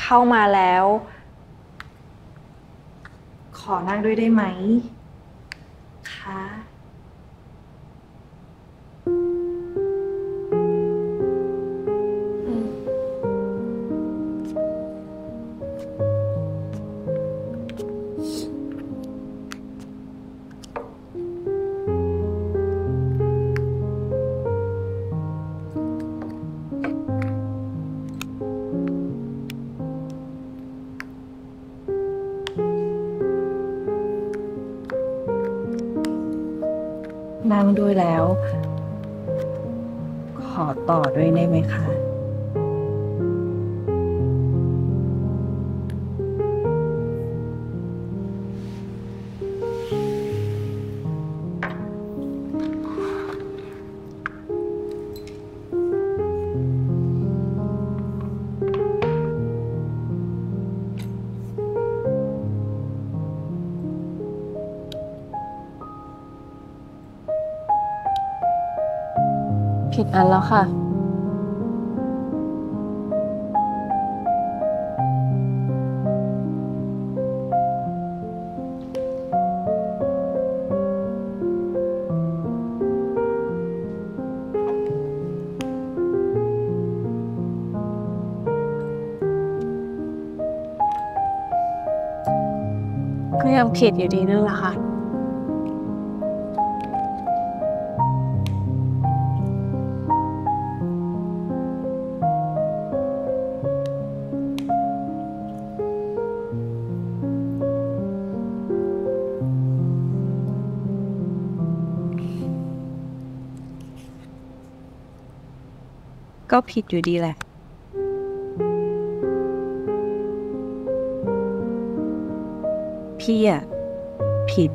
เข้ามาแล้วขอนั่งด้วยได้ไหมคะนั่งด้วยแล้วขอต่อด้วยได้ไหมคะผิดอันแล้วค่ะก็ยังผิดอยู่ดีนั่นแหละค่ะก็ผิดอยู่ดีแหละพี่อะผิด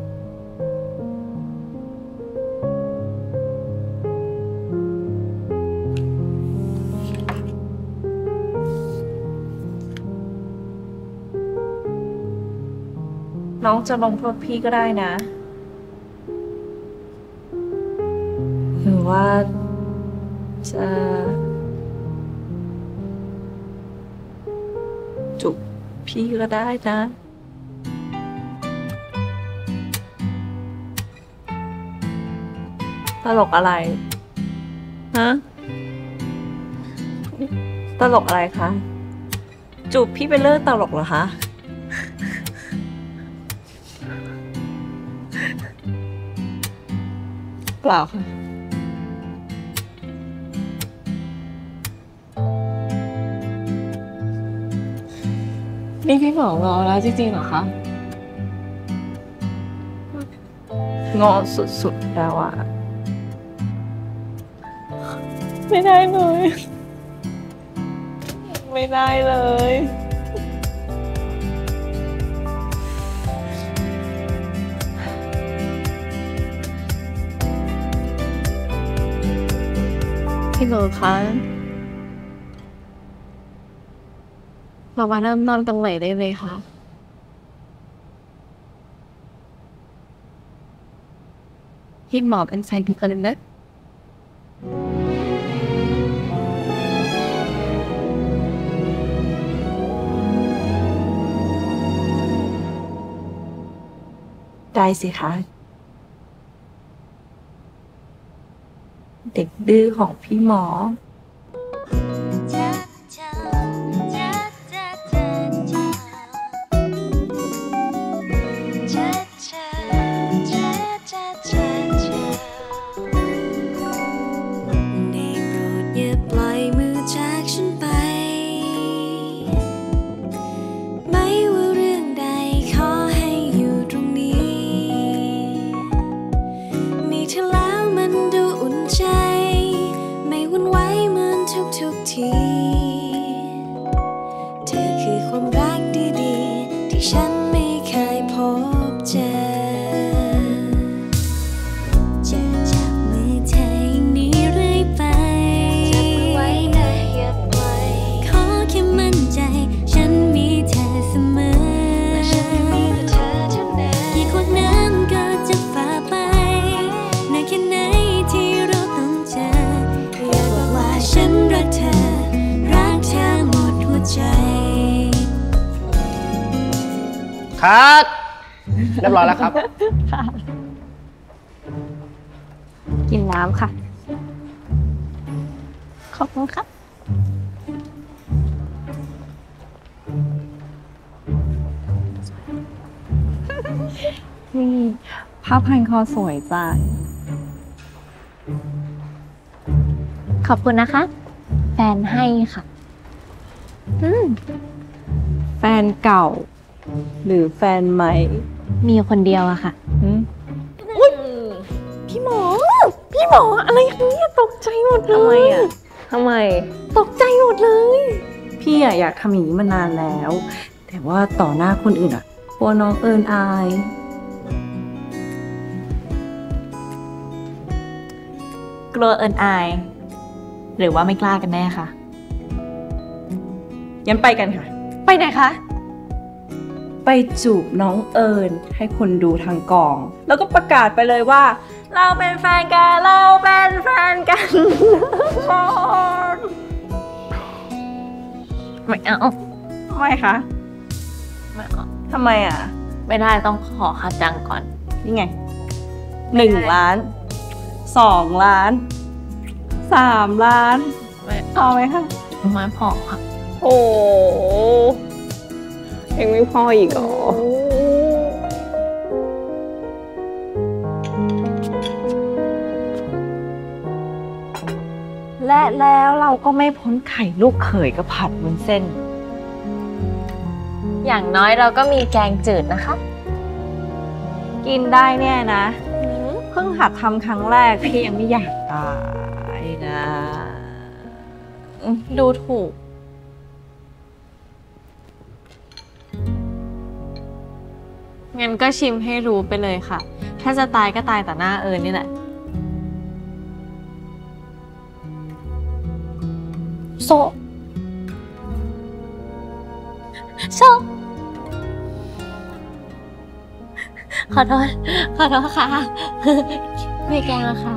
น้องจะลงโทษพี่ก็ได้นะหรือว่าจะจุบพี่ก็ได้นะตลกอะไรฮะตลกอะไรคะจูบพี่เป็นเรื่องตลกเหรอคะเปล่าค่ะนี่พี่บอกงอแล้วจริงๆเหรอคะงอสุดๆแล้วอะไม่ได้เลยไม่ได้เลยพี่โรคะเรามาเริ่มต้นตรงไหนได้เลยคะพี่หมอเป็นแฟนกันเลยนะได้สิคะเด็กดื้อของพี่หมอทีเธอคือความรักดีๆที่ฉันไม่เคยพบเจอจะจับมือเธออย่างนี้เรื่อยไปจับไว้นะอย่าปล่อยขอแค่มั่นใจฉันมีเธอเสมอและฉันมีแต่เธอเท่านั้นกี่ขวดน้ำก็จะฝ่าไปนานแค่ไหนที่เราต้องเจออยากบอกว่าฉันรักเธอรักเธอหมดหัวใจคัดเรียบร้อยแล้วครับกินน้ำค่ะ ขอบคุณครับนี่ผ้าพันคอสวยจังขอบคุณนะคะ แฟนให้ค่ะแฟนเก่า หรือแฟนใหม่มีคนเดียวอะค่ะพี่หมอ พี่หมออะไรเนี่ยตกใจหมดเลยทำไมตกใจหมดเลย พี่อะอยากทำอย่างนี้มานานแล้ว แต่ว่าต่อหน้าคนอื่นอะกลัวน้องเอิญอายกลัวเอิญอาย หรือว่าไม่กล้ากันแน่คะงั้นไปกันค่ะไปไหนคะไปจูบน้องเอิญให้คนดูทางกอง แล้วก็ประกาศไปเลยว่า เราเป็นแฟนกัน เราเป็นแฟนกันไม่เอาไม่คะไม่เอาทำไมอ่ะไม่ได้ต้องขอค่าจังก่อนนี่ไง1 ล้าน 2 ล้าน 3 ล้านไม่พอไหมคะไม่พอค่ะโอ้ยังไม่พออีกเหรอ และแล้วเราก็ไม่พ้นไข่ลูกเขยกับผัดวุ้นเส้นอย่างน้อยเราก็มีแกงจืดนะคะกินได้เนี่ยนะ เพิ่งหัดทำครั้งแรกพี่ยังไม่อยากตายนะดูถูก งั้นก็ชิมให้รู้ไปเลยค่ะ ถ้าจะตายก็ตายต่อหน้าเอิญนี่แหละโซโซขอโทษค่ะ ไม่แกล้งค่ะ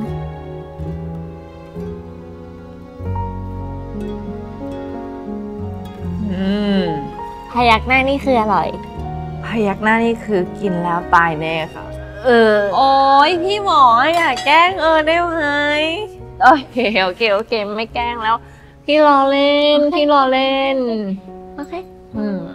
พยักหน้านี่คืออร่อยพยักหน้านี่คือกินแล้วตายแน่ค่ะโอ้ยพี่หมออย่าแกล้งเอิญได้ไหมโอเค ไม่แกล้งแล้วพี่รอเล่น พี่รอเล่นโอเคอืม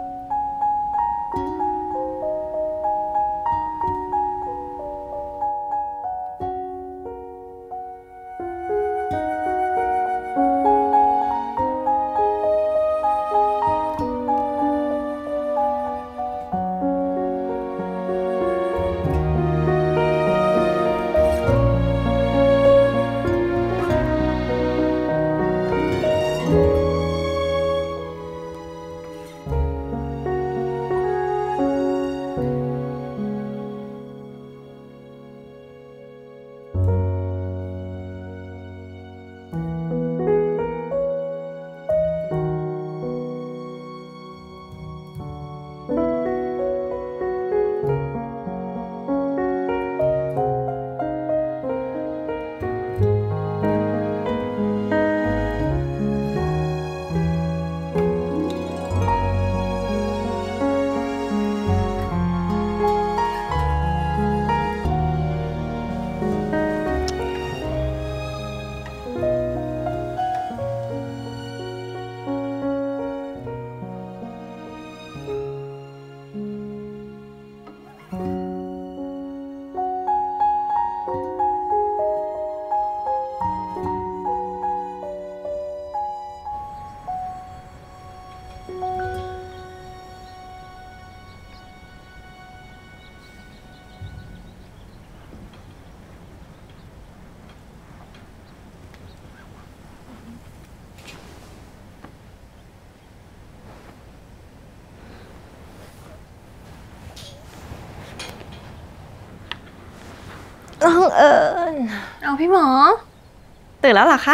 น้องเอิญเอาพี่หมอ ตื่นแล้วเหรอคะ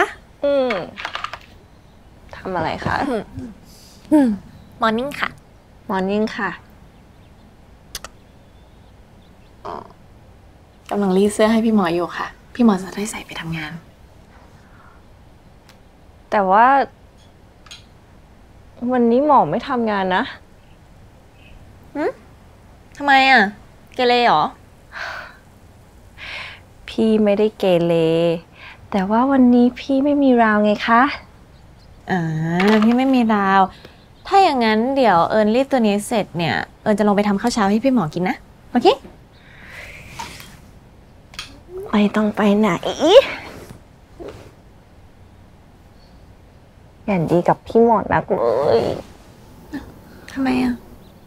ทำอะไรคะมอร์นิ่งค่ะมอร์นิ่งค่ะกำลังรีดเสื้อให้พี่หมออยู่ค่ะ พี่หมอจะได้ใส่ไปทำงานแต่ว่าวันนี้หมอไม่ทำงานนะทำไมอ่ะเกเรเหรอพี่ไม่ได้เกเรแต่ว่าวันนี้พี่ไม่มีราวไงคะพี่ไม่มีราวถ้าอย่างนั้นเดี๋ยวเอิญรีบตัวนี้เสร็จเนี่ยเอิญจะลงไปทำข้าวเช้าให้พี่หมอกินนะโอเคไม่ต้องไปไหนอย่างดีกับพี่หมอนักเลยทำไมอ่ะ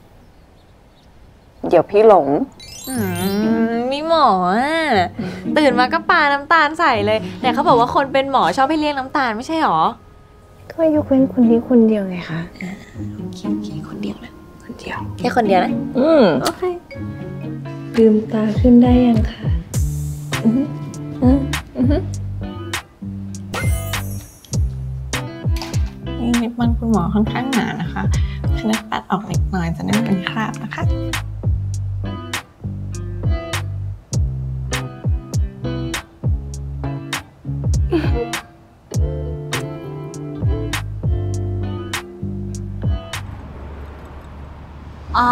เดี๋ยวพี่หลงมีหมอตื่นมาก็ปาน้ำตาลใส่เลยแต่เขาบอกว่าคนเป็นหมอชอบให้เลี้ยงน้ำตาลไม่ใช่หรอก็ยกเว้นคนนี้คนเดียวไงคะโอเคคนเดียวนะคนเดียวแค่คนเดียวนะโอเคลืมตาขึ้นได้ยังคะนี่นิบมันคุณหมอค่อนข้างหนานะคะฉะนั้นตัดออกเล็กน้อยจะได้ไม่เป็นคราบนะคะอ๋อ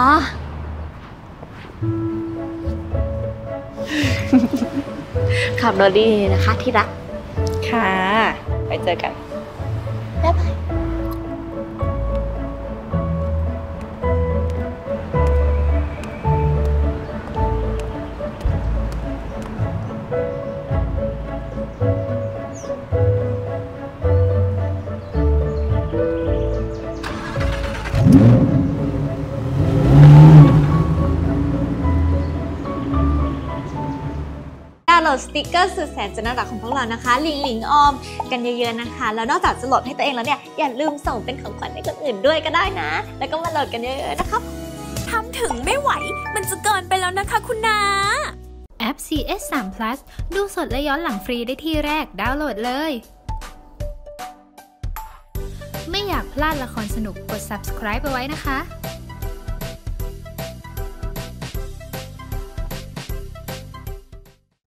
ขับรถดีนะคะที่รักค่ะไปเจอกันบ๊ายบายโหลดสติกเกอร์สุดแสนจะน่ารักของพวกเรานะคะลิงลิงออมกันเยอะๆนะคะแล้วนอกจากจะโหลดให้ตัวเองแล้วเนี่ยอย่าลืมส่งเป็นของขวัญให้คนอื่นด้วยก็ได้นะแล้วก็มาโหลดกันเยอะๆนะครับทำถึงไม่ไหวมันจะเกินไปแล้วนะคะคุณนาแอป CS3 Plus ดูสดและย้อนหลังฟรีได้ที่แรกดาวน์โหลดเลยไม่อยากพลาดละครสนุกกด subscribe เอาไว้นะคะ